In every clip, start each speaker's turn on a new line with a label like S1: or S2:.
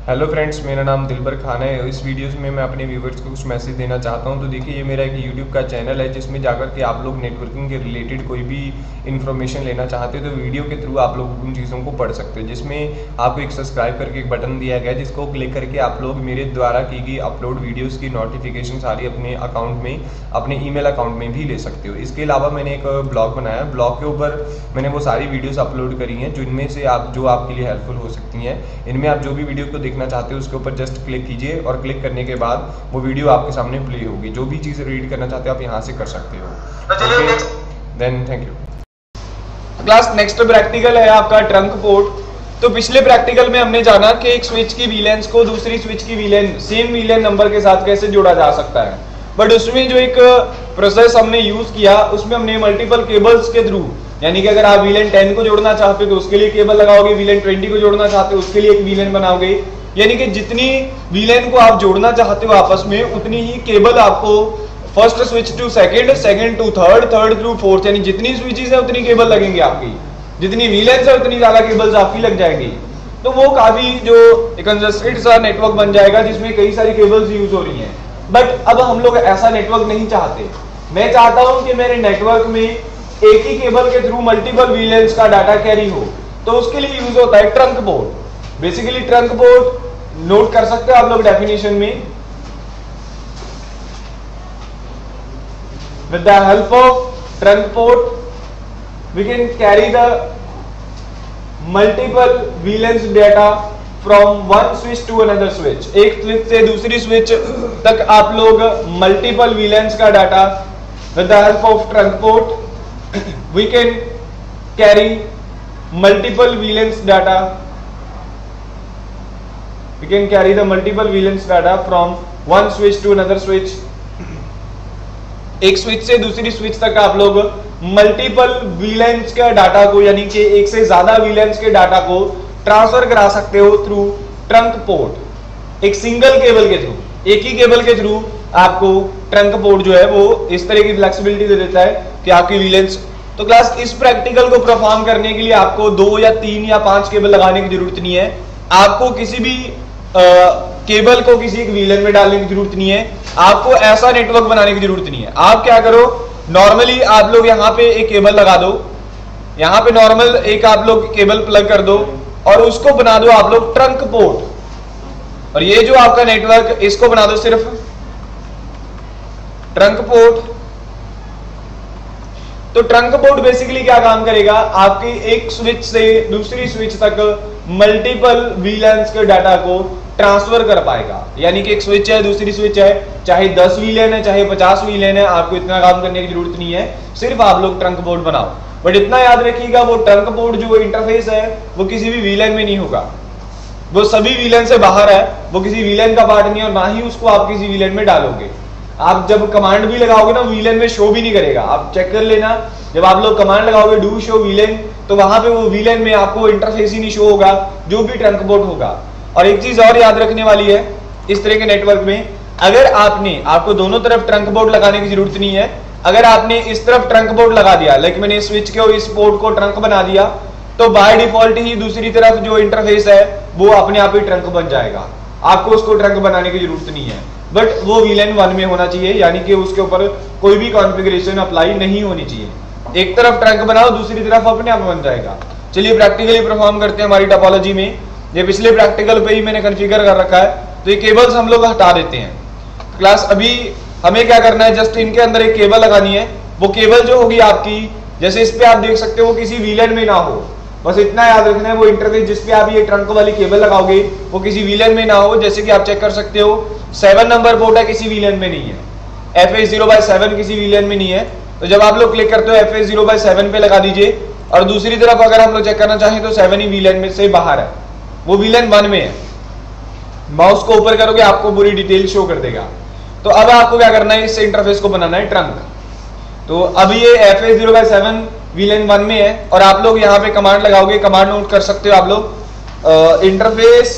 S1: Hello friends, मेरा नाम दिलबर खान है। इस वीडियोस में मैं अपने व्यूवर्स को कुछ मैसेज देना चाहता हूं। तो देखिए, ये मेरा एक यूट्यूब का चैनल है जिसमें जाकर के आप लोग नेटवर्किंग के रिलेटेड कोई भी इन्फॉर्मेशन लेना चाहते हो तो वीडियो के थ्रू आप लोग उन चीज़ों को पढ़ सकते हो। जिसमें आपको एक सब्सक्राइब करके एक बटन दिया गया है जिसको क्लिक करके आप लोग मेरे द्वारा की गई अपलोड वीडियोज़ की नोटिफिकेशन सारी अपने अकाउंट में, अपने ईमेल अकाउंट में भी ले सकते हो। इसके अलावा मैंने एक ब्लॉग बनाया है, ब्लॉग के ऊपर मैंने वो सारी वीडियोस अपलोड करी हैं जिनमें से जो आपके लिए हेल्पफुल हो सकती हैं। इनमें आप जो भी वीडियो को देखना चाहते हो उसके ऊपर जस्ट क्लिक कीजिए और क्लिक करने के बाद वो वीडियो आपके सामने प्ले होगी। जो भी चीज़ रीड करना चाहते हो आप यहाँ से कर सकते हो। Then thank you.
S2: Class next practical है आपका ट्रंक पोर्ट। तो पिछले प्रैक्टिकल में हमने जाना कि एक स्विच की वीलेंस को दूसरी स्विच की वीलेन सेम वीलेन नंबर के साथ कैसे जोड़ा जा सकता है। बट उसमें जो एक प्रोसेस हमने यूज किया उसमें हमने मल्टीपल केबल्स के थ्रू, यानी कि अगर आप वीलेन 10 को जोड़ना चाहते हो तो उसके लिए केबल लगाओगे, वीलेन 20 को जोड़ना चाहते हो उसके लिए एक वीलेन बनाओगे। यानी कि जितनी वीलेन को आप जोड़ना चाहते हो आपस में उतनी ही केबल आपको first switch to second, second to third, third to fourth, यानी जितनी स्विचेस है उतनी केबल लगेंगे आपकी, जितनी वीलेंस है उतनी ज्यादा केबल्स आपकी लग जाएंगी। तो वो काफी जो एक कंजस्टेड सा नेटवर्क बन जाएगा जिसमें कई सारी केबल्स यूज हो रही हैं। बट अब हम लोग ऐसा नेटवर्क नहीं चाहते। मैं चाहता हूं कि मेरे नेटवर्क में एक ही केबल के थ्रू मल्टीपल वीलेंस का डाटा कैरी हो। तो उसके लिए यूज होता है trunk port. Basically trunk port note कर सकते हो आप लोग डेफिनेशन में, with the help of trunk port we can carry the multiple valence data from one switch to another switch। एक स्विच से दूसरी स्विच तक आप लोग मल्टीपल valence का data with the help of trunk port we can carry multiple valence data, we can carry the multiple valence data from one switch to another switch। एक switch से दूसरी switch तक आप लोग मल्टीपल वीलेंस के data को, यानी कि एक से ज्यादा वीलेंस के डाटा को ट्रांसफर करा सकते हो थ्रू ट्रंक पोर्ट। एक सिंगल केबल के थ्रू, एक ही केबल के थ्रू आपको ट्रंक पोर्ट जो है वो इस तरह की फ्लेक्सिबिलिटी दे देता है कि आपकी वीलेंस। तो क्लास इस प्रैक्टिकल को परफॉर्म करने के लिए आपको 2 या 3 या 5 केबल लगाने की जरूरत नहीं है। आपको किसी भी केबल को किसी एक वीलन में डालने की जरूरत नहीं है। आपको ऐसा नेटवर्क बनाने की जरूरत नहीं है। आप क्या करो, नॉर्मली आप लोग यहाँ पे एक केबल लगा दो, यहाँ पे नॉर्मल एक आप लोग केबल प्लग कर दो और उसको बना दो आप लोग ट्रंक पोर्ट। और ये जो आपका नेटवर्क इसको बना दो सिर्फ ट्रंक पोर्ट। तो ट्रंक पोर्ट बेसिकली क्या काम करेगा, आपकी एक स्विच से दूसरी स्विच तक मल्टीपल वीलेंस के डाटा को ट्रांसफर कर पाएगा। यानी कि एक स्विच है दूसरी स्विच है, चाहे 10 वीलेन है चाहे 50 वीलेन है, आपको इतना काम करने की जरूरत नहीं है। सिर्फ आप लोग ट्रंक पोर्ट बनाओ। बट इतना याद रखिएगा वो ट्रंक पोर्ट जो इंटरफेस है वो किसी भी वीलेन में नहीं होगा, वो सभी वीलेन से बाहर है, वो किसी वीलेन का पार्ट नहीं है और ना ही उसको आप किसी वीलेन में डालोगे। आप जब कमांड भी लगाओगे ना वीलेन में शो भी नहीं करेगा। आप चेक कर लेना, जब आप लोग कमांड लगाओगे डू शो वीलेन तो वहां पे वो वीलेन में आपको इंटरफेस ही नहीं शो होगा जो भी ट्रंक पोर्ट होगा। और एक चीज और याद रखने वाली है, इस तरह के नेटवर्क में अगर आपको दोनों तरफ ट्रंक पोर्ट लगाने की जरूरत नहीं है। अगर आपने इस तरफ ट्रंक पोर्ट लगा दिया, लाइक मैंने स्विच के और इस पोर्ट को ट्रंक बना दिया, तो बाय डिफॉल्ट ही दूसरी तरफ जो इंटरफेस है वो अपने आप ही ट्रंक बन जाएगा। आपको उसको ट्रंक बनाने की जरूरत नहीं है। बट वो वीलेन 1 में होना चाहिए, यानी कि उसके ऊपर कोई भी कॉन्फ़िगरेशन अप्लाई नहीं होनी चाहिए। एक तरफ ट्रंक बनाओ दूसरी तरफ अपने आप बन जाएगा। चलिए प्रैक्टिकली परफॉर्म करते हैं हमारी टोपोलॉजी में। ये पिछले प्रैक्टिकल पे ही मैंने कॉन्फ़िगर कर रखा है, तो ये केबल्स हम लोग हटा देते हैं। क्लास अभी हमें क्या करना है, जस्ट इनके अंदर एक केबल लगानी है। वो केबल जो होगी आपकी, जैसे इस पे आप देख सकते हो वो किसी वीलेन में ना हो, बस इतना याद रखना है। वो इंटरफेस जिसपे आप ये ट्रंक वाली केबल लगाओगे वो किसी वीलेन में ना हो। जैसे कि आप चेक कर सकते हो 7 नंबर पोर्ट है, किसी वीलेन में नहीं है। FA0/7 किसी वीलेन में नहीं है। तो जब आप लोग क्लिक करते हो FA0/7 पे लगा दीजिए। और दूसरी तरफ अगर हम लोग चेक करना चाहें तो 7 ही वीलेन में से बाहर है, वो वीलेन 1 में है। माउस को ऊपर करोगे आपको पूरी डिटेल शो कर देगा। तो अब आपको क्या करना है, इससे इंटरफेस को बनाना है ट्रंक। तो अब ये FA0/7 वीलेन 1 में है और आप लोग यहाँ पे कमांड लगाओगे। कमांड नोट कर सकते हो आप लोग, इंटरफेस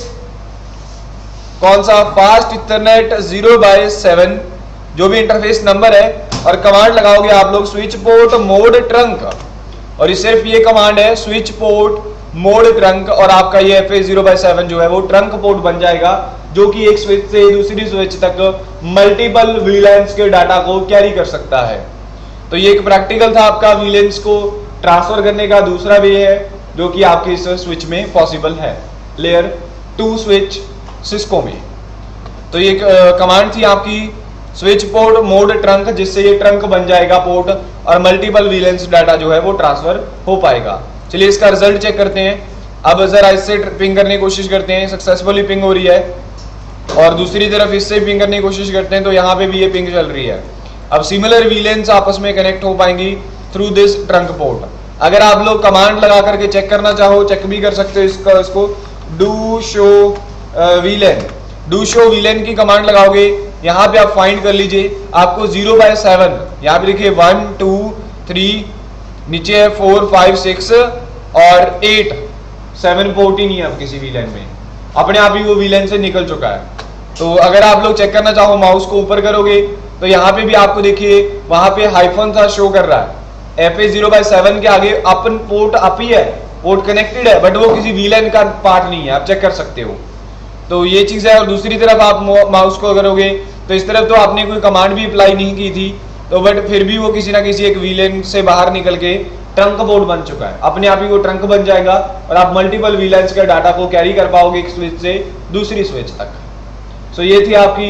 S2: कौन सा, फास्ट इथरनेट 0/7 जो भी इंटरफेस नंबर है, और कमांड लगाओगे आप लोग स्विच पोर्ट मोड ट्रंक। और ये सिर्फ ये कमांड है, स्विच पोर्ट मोड ट्रंक और आपका ये FA0/7 जो है वो ट्रंक पोर्ट बन जाएगा, जो कि एक स्विच से दूसरी स्विच तक मल्टीपल VLANs के डाटा को कैरी कर सकता है। तो ये एक प्रैक्टिकल था आपका VLANs को ट्रांसफर करने का दूसरा वे है जो कि आपके इस स्विच में पॉसिबल है लेयर 2 स्विच सिस्को में। तो ये कमांड थी आपकी स्विच पोर्ट मोड ट्रंक, जिससे ये ट्रंक बन जाएगा पोर्ट और मल्टीपल VLANs डाटा जो है वो ट्रांसफर हो पाएगा। चलिए इसका रिजल्ट चेक करते हैं। अब जरा इससे पिंग करने की कोशिश करते हैं, सक्सेसफुली पिंग हो रही है, और दूसरी तरफ इससे पिंग करने की कोशिश करते हैं तो यहाँ पे भी ये पिंग चल रही है। अब सिमिलर VLANs आपस में कनेक्ट हो पाएंगी थ्रू दिस ट्रंक पोर्ट। अगर आप लोग कमांड लगा करके चेक करना चाहो, चेक भी कर सकते हो इसको do show VLAN। Do show VLAN की कमांड लगाओगे, यहाँ पे आप फाइंड कर लीजिए, आपको 0/7 यहाँ पे देखिए 1 2 3 नीचे है 4 5 6 और 8 7 पोर्ट ही नहीं है अब किसी VLAN में, अपने आप ही वो VLAN से निकल चुका है। तो अगर आप लोग चेक करना चाहो माउस को ऊपर करोगे तो यहाँ पे भी आपको देखिए वहां पे हाइफन सा शो कर रहा है, FA0/7 के आगे अपन पोर्ट अप ही है, पोर्ट कनेक्टेड है, बट वो किसी VLAN का पार्ट नहीं है, आप चेक कर सकते हो। तो ये चीज है। और दूसरी तरफ आप माउस को करोगे तो इस तरफ तो आपने कोई कमांड भी अप्लाई नहीं की थी, तो बट फिर भी वो किसी ना किसी एक VLAN से बाहर निकल के ट्रंक पोर्ट बन चुका है, अपने आप ही वो ट्रंक बन जाएगा और आप मल्टीपल VLANs के डाटा को कैरी कर पाओगे एक स्विच से दूसरी स्विच तक। सो ये थी आपकी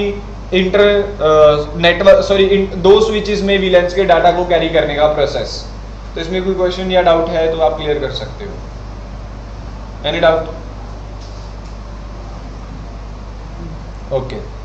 S2: दो स्विचेस में VLANs के डाटा को कैरी करने का प्रोसेस। तो इसमें कोई क्वेश्चन या डाउट है तो आप क्लियर कर सकते हो। Any doubt? ओके।